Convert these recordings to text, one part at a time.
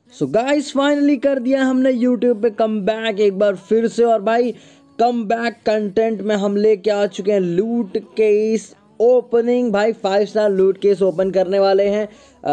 So guys finally कर दिया हमने यूट्यूब पे कम बैक एक बार फिर से। और भाई कम बैक कंटेंट में हम लेके आ चुके हैं लूट केस ओपनिंग। भाई 5 स्टार लूट केस ओपन करने वाले हैं।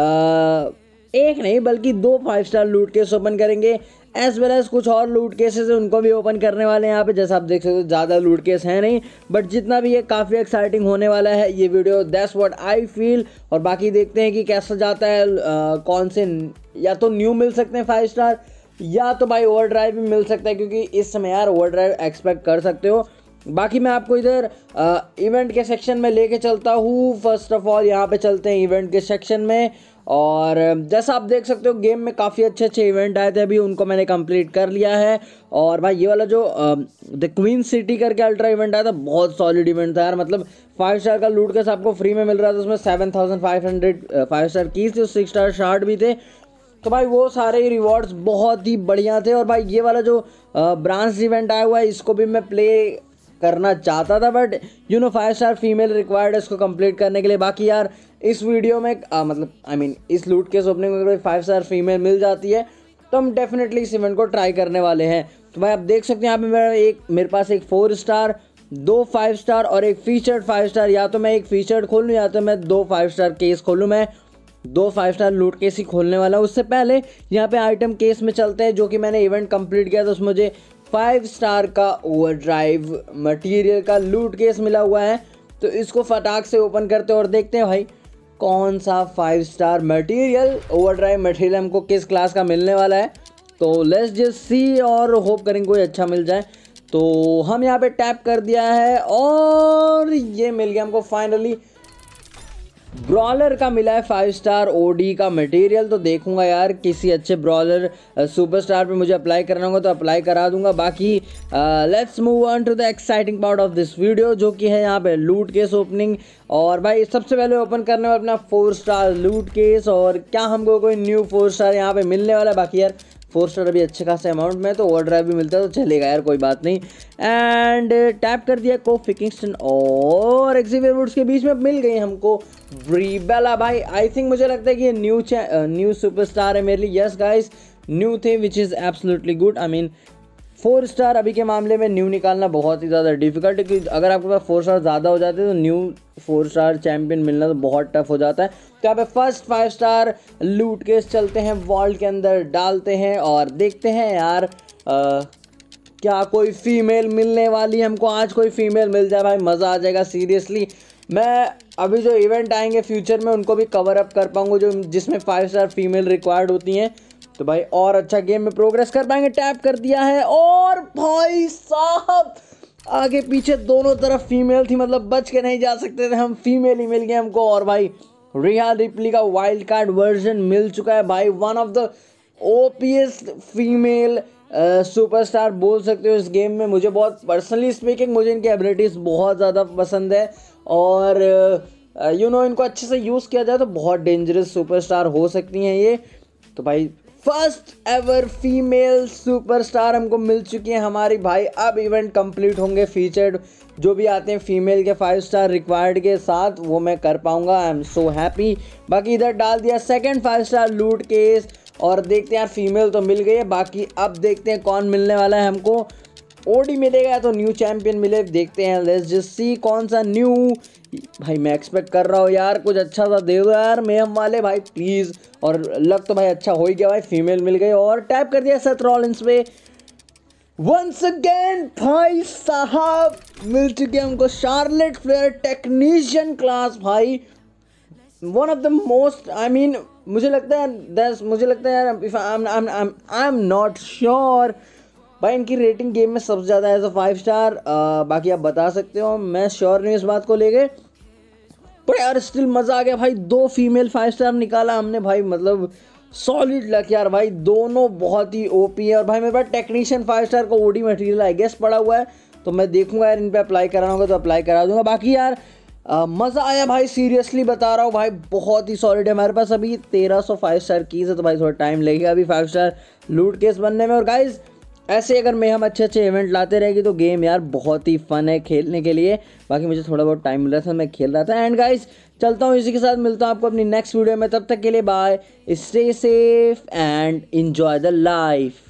एक नहीं बल्कि 2 5 स्टार लूट केस ओपन करेंगे, एज वेल एज कुछ और लूट केसेस है उनको भी ओपन करने वाले हैं यहाँ पे। जैसा आप देख सकते हो ज़्यादा लूट केस है नहीं, बट जितना भी है काफ़ी एक्साइटिंग होने वाला है ये video. That's what I feel. और बाकी देखते हैं कि कैसा जाता है। कौन से या तो न्यू मिल सकते हैं 5 स्टार, या तो भाई ओवर ड्राइव भी मिल सकता है, क्योंकि इस समय यार ओवर ड्राइव एक्सपेक्ट कर सकते हो। बाकी मैं आपको इधर इवेंट के सेक्शन में लेके चलता हूँ। फर्स्ट ऑफ ऑल यहाँ पे चलते हैं इवेंट के सेक्शन में। और जैसा आप देख सकते हो गेम में काफ़ी अच्छे अच्छे इवेंट आए थे, अभी उनको मैंने कंप्लीट कर लिया है। और भाई ये वाला जो द क्वीन सिटी करके अल्ट्रा इवेंट आया था, बहुत सॉलिड इवेंट था यार। मतलब 5 स्टार का लूट केस आपको फ्री में मिल रहा था, उसमें 7500 5 स्टार कीज थे, 6 स्टार शार्ट भी थे। तो भाई वो सारे रिवॉर्ड्स बहुत ही बढ़िया थे। और भाई ये वाला जो ब्रांच इवेंट आया हुआ है इसको भी मैं प्ले करना चाहता था, बट 5 स्टार फीमेल रिक्वायर्ड है इसको कंप्लीट करने के लिए। बाकी यार इस वीडियो में मतलब इस लूट केस ओपनिंग में अगर 5 स्टार फीमेल मिल जाती है तो हम डेफिनेटली इस इवेंट को ट्राई करने वाले हैं। तो भाई आप देख सकते हैं यहाँ पे मेरे पास एक 4 स्टार, 2 5 स्टार और एक फीचर्ड 5 स्टार। या तो मैं एक फीचर्ड खोल लूँ या तो मैं 2 5 स्टार केस खोलूँ। मैं 2 5 स्टार लूट केस ही खोलने वाला हूँ। उससे पहले यहाँ पे आइटम केस में चलते हैं, जो कि मैंने इवेंट कंप्लीट किया तो उसमें मुझे 5 स्टार का ओवरड्राइव मटेरियल का लूट केस मिला हुआ है। तो इसको फटाक से ओपन करते हैं और देखते हैं भाई कौन सा 5 स्टार मटेरियल ओवरड्राइव मटेरियल हमको किस क्लास का मिलने वाला है। तो लेट्स जस्ट सी और होप करेंगे कोई अच्छा मिल जाए। तो हम यहाँ पे टैप कर दिया है और ये मिल गया हमको फाइनली। ब्रॉलर का मिला है 5 स्टार ओडी का मटेरियल। तो देखूंगा यार किसी अच्छे ब्रॉलर सुपरस्टार पे मुझे अप्लाई करना होगा तो अप्लाई करा दूंगा। बाकी let's move on to the exciting part of this video, जो कि है यहाँ पे लूट केस ओपनिंग। और भाई सबसे पहले ओपन करने वाला अपना 4 स्टार लूट केस। और क्या हमको कोई न्यू 4 स्टार यहाँ पे मिलने वाला है। बाकी यार 4 स्टार अभी अच्छे खासे अमाउंट में, तो ओवर ड्राइव भी मिलता है तो चलेगा यार, कोई बात नहीं। एंड टैप कर दिया कोफी किंगस्टन और एक्सिवियर वुड्स के बीच में मिल गई हमको ब्रीबेला। भाई आई थिंक मुझे लगता है कि ये न्यू सुपरस्टार है मेरे लिए। Yes guys, new they which is absolutely good. 4 star अभी के मामले में न्यू निकालना बहुत ही ज़्यादा डिफिकल्ट है, क्योंकि अगर आपके पास 4 स्टार ज़्यादा हो जाते हैं तो न्यू 4 स्टार चैंपियन मिलना तो बहुत टफ हो जाता है। तो यहाँ पे फर्स्ट 5 स्टार लूट केस चलते हैं, वॉल्ट के अंदर डालते हैं और देखते हैं यार क्या कोई फीमेल मिलने वाली है हमको। आज कोई फीमेल मिल जाए भाई मज़ा आ जाएगा सीरियसली। मैं अभी जो इवेंट आएंगे फ्यूचर में उनको भी कवर अप कर पाऊंगा, जो जिसमें 5 स्टार फीमेल रिक्वायर्ड होती हैं। तो भाई और अच्छा गेम में प्रोग्रेस कर पाएंगे। टैप कर दिया है और भाई साहब आगे पीछे दोनों तरफ फीमेल थी, मतलब बच के नहीं जा सकते थे हम, फीमेल ही मिल गए हमको। और भाई रिया रिप्ली का वाइल्ड कार्ड वर्जन मिल चुका है भाई। One of the opest female superstar बोल सकते हो इस गेम में। मुझे बहुत पर्सनली स्पीकिंग मुझे इनकी एबिलिटीज़ बहुत ज़्यादा पसंद है। और इनको अच्छे से यूज़ किया जाए तो बहुत डेंजरस सुपरस्टार हो सकती हैं ये। तो भाई फर्स्ट एवर फीमेल सुपरस्टार हमको मिल चुकी है हमारी। भाई अब इवेंट कंप्लीट होंगे, फीचर्ड जो भी आते हैं फीमेल के 5 स्टार रिक्वायर्ड के साथ वो मैं कर पाऊंगा। I am so happy. बाकी इधर डाल दिया सेकंड 5 स्टार लूट केस और देखते हैं यार फीमेल तो मिल गई है। बाकी अब देखते हैं कौन मिलने वाला है हमको। ओडी मिलेगा तो न्यू चैंपियन मिले, देखते हैं। लेट्स जस्ट सी कौन सा न्यू। भाई मैं एक्सपेक्ट कर रहा हूँ यार कुछ अच्छा सा दे दो यार मेहम वाले भाई प्लीज़। और लक तो भाई अच्छा हो ही गया भाई, फीमेल मिल गई। और टैप कर दिया सेथ रॉलिंस पे वंस अगेन। भाई साहब मिल चुके हमको शार्लेट फ्लेयर टेक्नीशियन क्लास। भाई वन ऑफ द मोस्ट मुझे लगता है यार आई एम नॉट श्योर भाई इनकी रेटिंग गेम में सबसे ज़्यादा है 5 स्टार। बाकी आप बता सकते हो, मैं श्योर नहीं इस बात को लेके, पर यार स्टिल मज़ा आ गया भाई। 2 फीमेल 5 स्टार निकाला हमने भाई, मतलब सॉलिड लक यार भाई, दोनों बहुत ही ओपी है। और भाई मेरे पास टेक्नीशियन 5 स्टार का ओडी मटेरियल आई गेस पड़ा हुआ है, तो मैं देखूंगा यार इन पे अप्लाई कराना होगा तो अप्लाई करा दूंगा। बाकी यार मज़ा आया भाई, सीरियसली बता रहा हूँ भाई, बहुत ही सॉलिड है। हमारे पास अभी 1300 5 स्टार कीज़ है, तो भाई थोड़ा टाइम लगेगा अभी 5 स्टार लूट केस बनने में। और गाइज ऐसे अगर मैं हम अच्छे अच्छे इवेंट लाते रहेगी तो गेम यार बहुत ही फन है खेलने के लिए। बाकी मुझे थोड़ा बहुत टाइम मिला था, मैं खेल रहा था। एंड गाइस चलता हूँ, इसी के साथ मिलता हूँ आपको अपनी नेक्स्ट वीडियो में। तब तक के लिए bye, stay safe and enjoy the life.